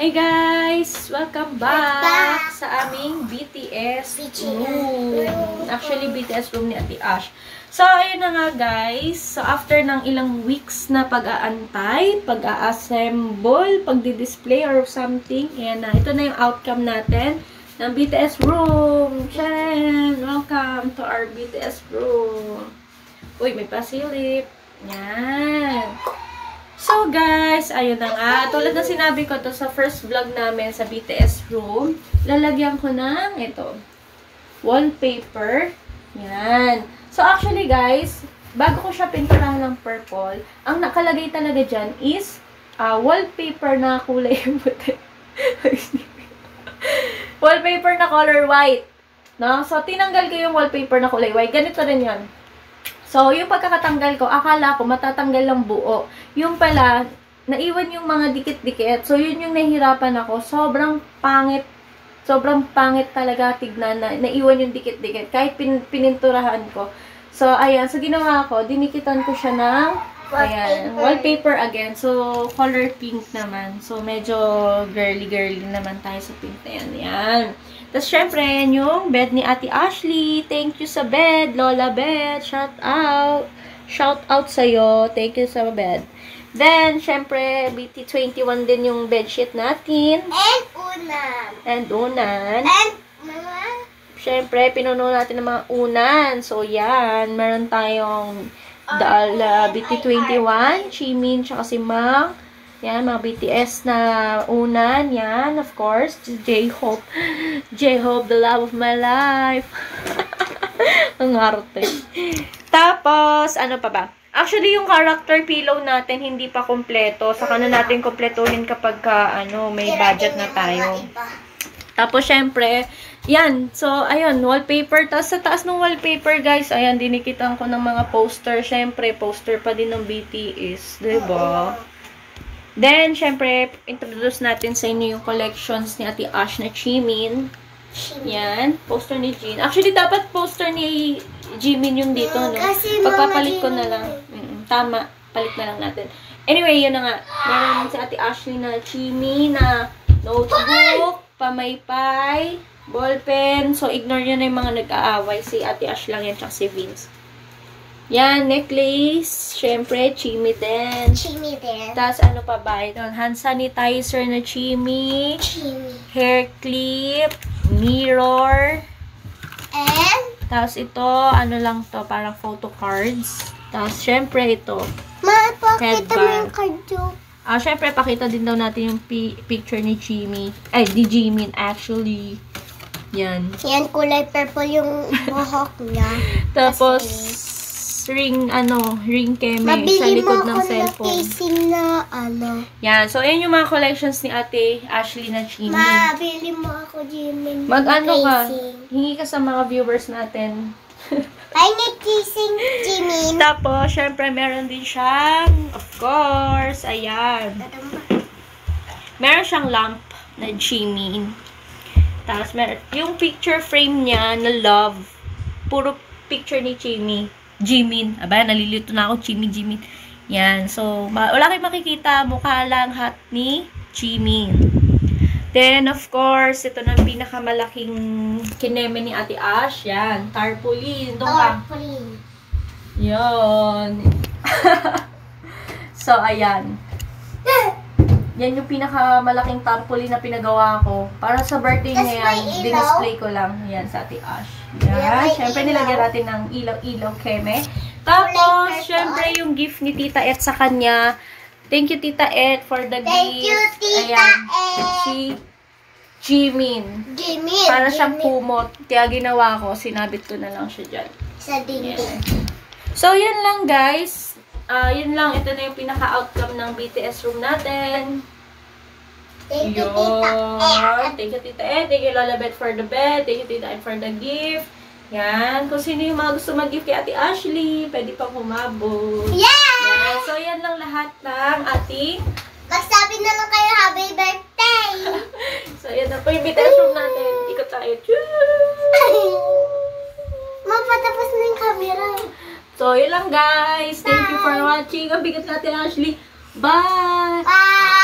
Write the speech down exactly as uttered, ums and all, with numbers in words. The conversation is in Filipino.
Hey guys! Welcome back sa aming B T S room. Actually, B T S room ni Ate Ash. So, ayun na nga guys. So, after ng ilang weeks na pag-aantay, pag-a-assemble, pag-display or something, ayan na. Ito na yung outcome natin ng B T S room. Charan! Welcome to our B T S room. Uy, may pasilip. Yan. So guys, ayun na nga. Tulad na sinabi ko to sa first vlog namin sa B T S room, lalagyan ko ng ito, wallpaper. Yan. So actually guys, bago ko siya pinturahan ng purple, ang nakalagay talaga dyan is uh, wallpaper na kulay puti. Wallpaper na color white. No? So tinanggal ko yung wallpaper na kulay white. Ganito rin yan. So, yung pagkakatanggal ko, akala ko matatanggal lang buo. Yung pala, naiwan yung mga dikit-dikit. So, yun yung nahihirapan ako. Sobrang pangit. Sobrang pangit talaga tignan na naiwan yung dikit-dikit. Kahit pin pininturahan ko. So, ayan. So, ginawa ko, dinikitan ko siya ng ayan, wallpaper again. So, color pink naman. So, medyo girly-girly naman tayo sa pink na yan. Ayan. Tapos, syempre, yan yung bed ni Ate Ashley. Thank you sa bed, Lola Bed. Shout out. Shout out sa'yo. Thank you sa bed. Then, syempre, B T twenty-one din yung bedsheet natin. And unan. And unan. And, mga? Syempre, pinuno natin ng mga unan. So, yan. Meron tayong dal, uh, B T twenty-one, Chimin, tsaka si Mang. Yan, mga B T S na unan. Yan, of course. J-Hope. J-Hope, the love of my life. Ang arte. Tapos, ano pa ba? Actually, yung character pillow natin hindi pa kompleto. Saka na natin kompletuhin kapag ka, ano, may budget na tayo. Tapos, syempre, yan. So, ayun, wallpaper. Tapos, sa taas ng wallpaper, guys, ayan, dinikitan ko ng mga poster. Syempre, poster pa din ng B T S. Diba? Then, syempre, introduce natin sa inyo yung collections ni Ate Ash na Chimin. Yan. Poster ni Jean. Actually, dapat poster ni Jimin yung dito, no? Pagpapalit ko na lang. Mm, tama. Palit na lang natin. Anyway, yun na nga. Meron si Ate Ashley na Chimin na notebook, pamaypay, ballpen. So, ignore nyo na yung mga nag-aaway. Si Ate Ash lang yan, tsaka si Vince. Yan, necklace. Syempre, Chimi din. Chimi din. Tapos, ano pa ba? Ito, hand sanitizer na Chimi. Chimi. Hair clip. Mirror. And? Tapos, ito, ano lang to, parang photo cards. Tapos, syempre, ito. Ma, pakita mo Headband. yung card yung. Ah, syempre, pakita din daw natin yung pi picture ni Chimi. Ay, ni Jimin, actually. Yan. Yan, kulay purple yung buhok niya. Tapos, ring, ano, ring keme sa Mabili likod mo ng ako cellphone. ng casing na, ano. Yan. So, ayan yung mga collections ni Ate Ashley na Chimi. Mabili mo ako, Jimin. Mag-ano ka? Casing. Hingi ka sa mga viewers natin. I need casing, Jimin. Tapos, syempre, meron din siyang, of course, ayan. Meron siyang lamp na Jimin. Tapos, meron, yung picture frame niya na love, puro picture ni Chimi. Jimin. Aba, nalilito na ako. Chimi, Jimin. Yan. So, wala kayong makikita. Mukha lang hat ni Jimin. Then, of course, ito na pinakamalaking kineme ni Ate Ash. Yan. Tarpaulin. Doon ka. Tarpaulin. Yan. So, ayan. Yan yung pinakamalaking tarpaulin na pinagawa ko. Para sa birthday Tas niya may yan, ilaw? dinisplay ko lang. Yan, sa Ate Ash. Yan. May Siyempre, ilaw? nilagyan natin ng ilaw-ilaw keme. Tapos, purple. syempre, yung gift ni Tita Et sa kanya. Thank you, Tita Et, for the Thank gift. you, Tita Ayan. Et. Si Jimin. Jimin. Para siyang Jimin. kumot. Kaya ginawa ko, sinabit ko na lang siya dyan. Sa dingding. Yan. So, yun lang, guys. Ah, yun lang. Ito na yung pinaka-outcome ng B T S room natin. Thank you, Yun. Tita Et. Thank you, Tita Ed. Thank you, Lola Beth, for the bed. Thank you, Tita Ed, for the gift. Yan. Kung sino yung mga gusto mag-gift kay Ate Ashley, pwede pang humabot. Yeah! Yan. So, yan lang lahat ng ating... Magsabi na lang kayo, happy birthday! So, yan na po yung B T S room natin. Ikot tayo. Mapatapos na yung camera. So, yun lang, guys. Thank you for watching. Ang bigat natin, Ashley. Bye! Bye!